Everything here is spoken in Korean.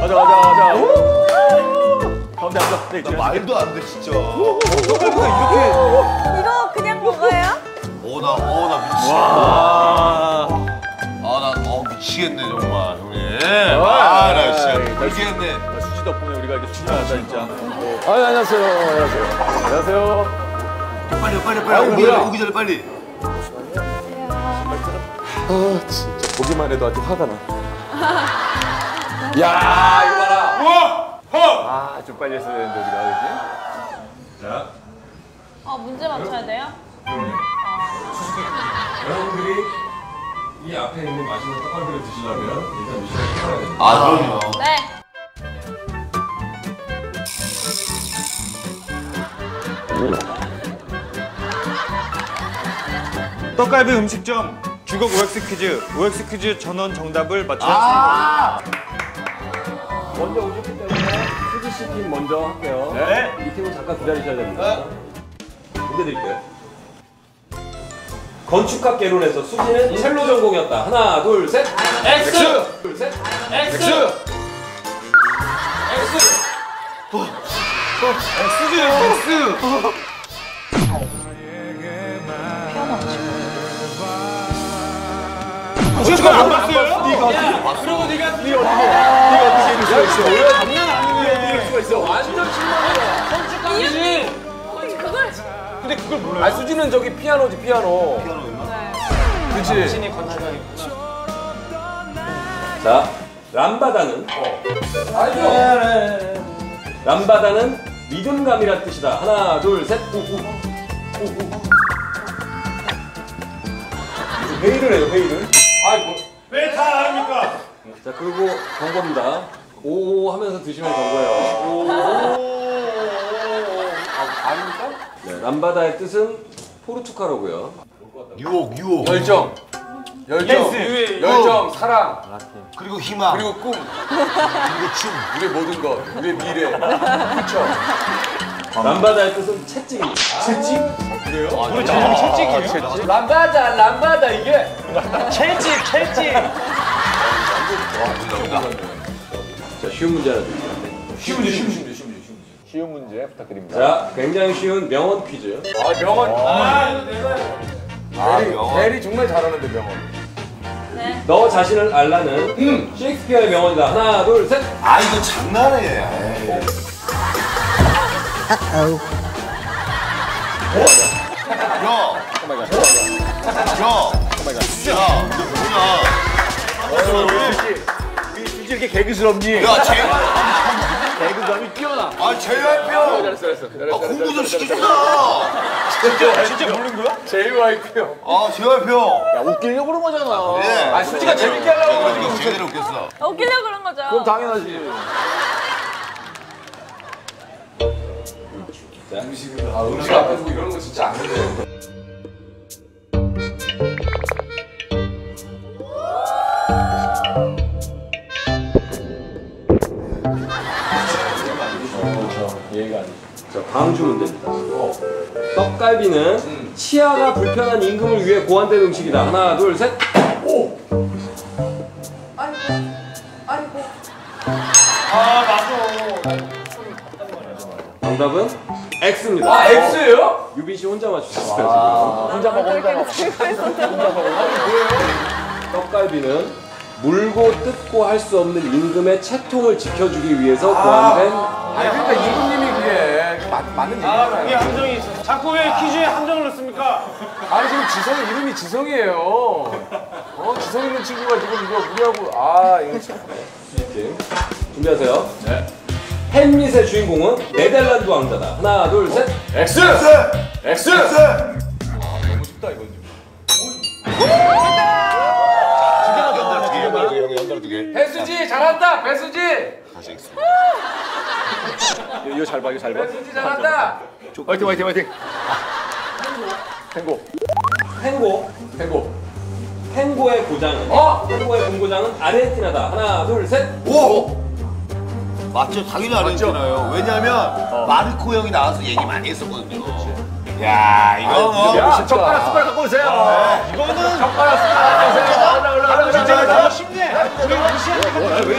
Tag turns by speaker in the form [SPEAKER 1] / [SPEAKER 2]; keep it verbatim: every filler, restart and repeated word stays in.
[SPEAKER 1] 가자 가자 가자. 가운데 앉아. 네,
[SPEAKER 2] 나 말도 안 돼 진짜.
[SPEAKER 1] 떡갈비가 이렇게.
[SPEAKER 3] 이거 그냥 먹어요?
[SPEAKER 2] 어나 어 나 미치.
[SPEAKER 1] 와.
[SPEAKER 2] 아나 어 미치겠네 정말 형님. 아나 진짜 미치겠네.
[SPEAKER 1] 수지 덕분에 우리가 이렇게 출연한다 진짜. 아 안녕하세요. 안녕하세요. 안녕하세요.
[SPEAKER 2] 빨리 빨리 빨리
[SPEAKER 1] 아유,
[SPEAKER 2] 오기
[SPEAKER 1] 뭐야.
[SPEAKER 2] 전에 오기 전에 빨리.
[SPEAKER 1] 아 진짜 보기만 해도 아주 화가 나. 야 이거 봐라.
[SPEAKER 2] 우와!
[SPEAKER 1] 아좀 빨리 했어야 되는데 우리가 그지?
[SPEAKER 2] 자.
[SPEAKER 3] 아 문제 맞춰야 돼요?
[SPEAKER 4] 여러분들이 이 앞에 있는 맛있는 떡갈비를 드시려면 일단 미션을 해야 됩니다.
[SPEAKER 2] 아 그럼요.
[SPEAKER 3] 네.
[SPEAKER 5] 떡갈비 음식점 주걱 오엑스 퀴즈 오엑스 퀴즈 전원 정답을 맞춰주세요.
[SPEAKER 2] 아!
[SPEAKER 1] 먼저 오셨기 때문에 수지 씨 팀 먼저 할게요.
[SPEAKER 5] 네.
[SPEAKER 1] 이 팀은 잠깐 기다리셔야 됩니다. 문제 드릴게요.
[SPEAKER 4] 건축학 개론에서 수지는 첼로 전공이었다. 하나, 둘, 셋. X. 둘, 셋. X. X.
[SPEAKER 5] 수지 X.
[SPEAKER 1] 건축학 안 봤어요?
[SPEAKER 4] 네가 그러고 네가 네가
[SPEAKER 1] 네가 어떻게 이럴 수가 있어? 왜 장난 아니네. 이럴 수가 있어.
[SPEAKER 4] 완전 실망이야. 건축학이지.
[SPEAKER 3] 그걸
[SPEAKER 1] 근데 그걸 몰라요? 아 수지는 저기 피아노지 피아노. 그렇지.
[SPEAKER 4] 자, 람바다는 알죠? 람바다는 리듬감이란 뜻이다. 하나, 둘, 셋. 오, 오. 오, 오. 회의를 해요, 회의를. 아이, 뭐.
[SPEAKER 5] 왜 다 아닙니까?
[SPEAKER 4] 자, 그리고 경고입니다. 오 하면서 드시면 경고예요. 오.
[SPEAKER 1] 아닙니까?
[SPEAKER 4] 네, 람바다의 뜻은 포르투갈어고요.
[SPEAKER 2] 유혹 유혹.
[SPEAKER 1] 열정. 열정.
[SPEAKER 5] 댄스.
[SPEAKER 1] 열정, 사랑,
[SPEAKER 2] 그리고 희망.
[SPEAKER 1] 그리고 꿈,
[SPEAKER 2] 그리고 춤.
[SPEAKER 1] 우리의 모든 것, 우리의 미래. 그렇죠.
[SPEAKER 4] 람바다의 뜻은 채찍입니다.
[SPEAKER 5] 우리 정말 채찍이에요.
[SPEAKER 1] 람바다, 람바다 이게.
[SPEAKER 5] 채찍, 채찍.
[SPEAKER 4] 자, 쉬운 문제 하나 드릴게요.
[SPEAKER 1] 쉬운 문제, 쉬운 문제, 쉬운 문제, 쉬운 문제. 쉬운 문제 부탁드립니다.
[SPEAKER 4] 자, 굉장히 쉬운 명언 퀴즈.
[SPEAKER 1] 아 명언.
[SPEAKER 5] 아, 이거 내가
[SPEAKER 2] 아
[SPEAKER 1] 대리,
[SPEAKER 2] 명언.
[SPEAKER 1] 대리 정말 잘하는데 명언.
[SPEAKER 3] 네.
[SPEAKER 4] 너 자신을 알라는 셰익스피어의 명언이다. 하나, 둘, 셋.
[SPEAKER 2] 아 이거 장난해. 에이. 야.
[SPEAKER 1] 오마이갓.
[SPEAKER 2] 야. 수지야. 너 뭐냐?
[SPEAKER 1] 수지 이렇게 개그스럽니?
[SPEAKER 2] 야 제.
[SPEAKER 1] 개그감이 뛰어나.
[SPEAKER 2] 아 제이와이피요.
[SPEAKER 1] 잘했어, 잘했어.
[SPEAKER 2] 아 공부 좀 시켜주라.
[SPEAKER 5] 진짜 진짜 모르는 거야?
[SPEAKER 1] 제이와이피요.
[SPEAKER 2] 아 제이와이피요.
[SPEAKER 1] 야 웃기려고 그런 거잖아.
[SPEAKER 2] 네.
[SPEAKER 1] 아 수지가 재밌게 하려고.
[SPEAKER 2] 제대로 제대로 웃겼어.
[SPEAKER 3] 웃기려고 그런 거죠?
[SPEAKER 1] 그럼 당연하지.
[SPEAKER 4] 자,
[SPEAKER 1] 아 음식 앞에 두고 이러는 거 진짜 안 돼.
[SPEAKER 4] 예의가 아니죠. 자, 다음 주 문제입니다. 떡갈비는 치아가 불편한 임금을 위해 고안된 음식이다. 하나, 둘, 셋. 오.
[SPEAKER 5] 아, 맞아.
[SPEAKER 4] 정답은 X입니다.
[SPEAKER 1] 아 X예요?
[SPEAKER 4] 유빈 씨 혼자 맞추셨어요,
[SPEAKER 1] 혼자 먹어, 혼자 먹어.
[SPEAKER 4] 지금. 떡갈비는 물고 뜯고 할 수 없는 임금의 채통을 지켜주기 위해서 고안된.
[SPEAKER 1] 아니 그러니까 임금님이 그게 맞, 맞는
[SPEAKER 5] 아, 그게
[SPEAKER 1] 얘기잖아요.
[SPEAKER 5] 함정이 있어. 자꾸 왜 퀴즈에 함정을 넣습니까?
[SPEAKER 1] 아니 지금 지성이 이름이 지성이에요. 어 지성 있는 친구가 지금 이거 우리하고 아 이거 참.
[SPEAKER 4] 이렇게. 준비하세요. 네. 햄릿의 주인공은 네덜란드 왕자다. 하나, 둘, 셋.
[SPEAKER 1] X! X!
[SPEAKER 5] 너무 쉽다 이건 지금.
[SPEAKER 2] 연달아 두 개, 연달아 두 개, 연달아 두 개.
[SPEAKER 1] 배수지 잘한다 배수지.
[SPEAKER 2] 다시 X.
[SPEAKER 1] 이거 잘 봐, 이거 잘 봐. 배수지 잘한다. 화이팅, 화이팅, 화이팅. 탱고,
[SPEAKER 4] 탱고.
[SPEAKER 1] 탱고.
[SPEAKER 4] 탱고의 고장은.
[SPEAKER 1] 어?
[SPEAKER 4] 탱고의 본고장은 아르헨티나다. 하나, 둘, 셋.
[SPEAKER 2] 오! 맞죠? 당연히 아르헨티나요. 왜냐면 마르코 형이 나와서 얘기 많이 했었거든요. 야 이거 뭐.
[SPEAKER 1] 야, 젓가락 숟가락 갖고 오세요.
[SPEAKER 5] 이거는
[SPEAKER 1] 젓가락 숟가락 갖고 오세요. 올라 올라 올라.
[SPEAKER 5] 진짜
[SPEAKER 1] 올라.
[SPEAKER 5] 너무 쉽네. 우리 무시하는 거.
[SPEAKER 1] 왜